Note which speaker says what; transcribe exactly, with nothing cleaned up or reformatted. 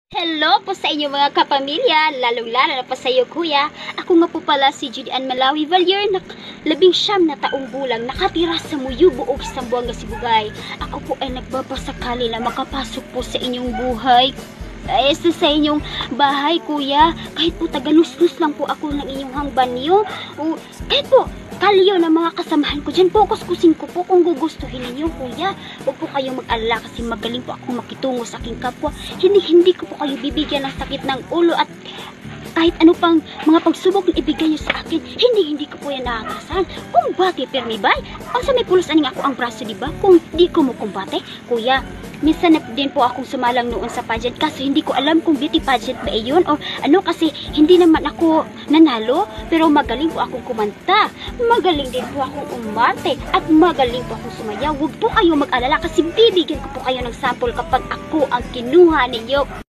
Speaker 1: Hello po sa inyo mga kapamilya, lalong-lalo na po sa iyo kuya. Ako nga po pala si Judy Ann Malawi Valier, na labing siyam na taong gulang, nakatira sa Muyu, Buog, Sambuanga, Sibugay. Ako po ay nagbabasakali na makapasok po sa inyong buhay. Eh, sa, sa inyong bahay kuya, kahit po tagalus-lus lang po ako ng inyong hangbanyo. O, kahit po kaliyo ng mga kasamahan ko dyan, focus-kusin ko po kung gugustuhin ninyo kuya. Huwag po kayong mag-alala kasi magaling po ako makitungo sa aking kapwa. Hindi-hindi ko po kayo bibigyan ng sakit ng ulo at kahit ano pang mga pagsubok na ibigay nyo sa akin, hindi-hindi ko po yan nakakasahan. Kumbate, permi bay? O sa may pulos aning ako ang braso, diba? Kung di ko mo kumbate, kuya. Minsan na din po akong sumalang noon sa pageant kaso hindi ko alam kung beauty pageant ba iyon o ano kasi hindi naman ako nanalo pero magaling po akong kumanta, magaling din po akong umarte at magaling po akong sumayaw. Huwag po kayong mag-alala kasi bibigyan ko po kayo ng sample kapag ako ang kinuha ninyo.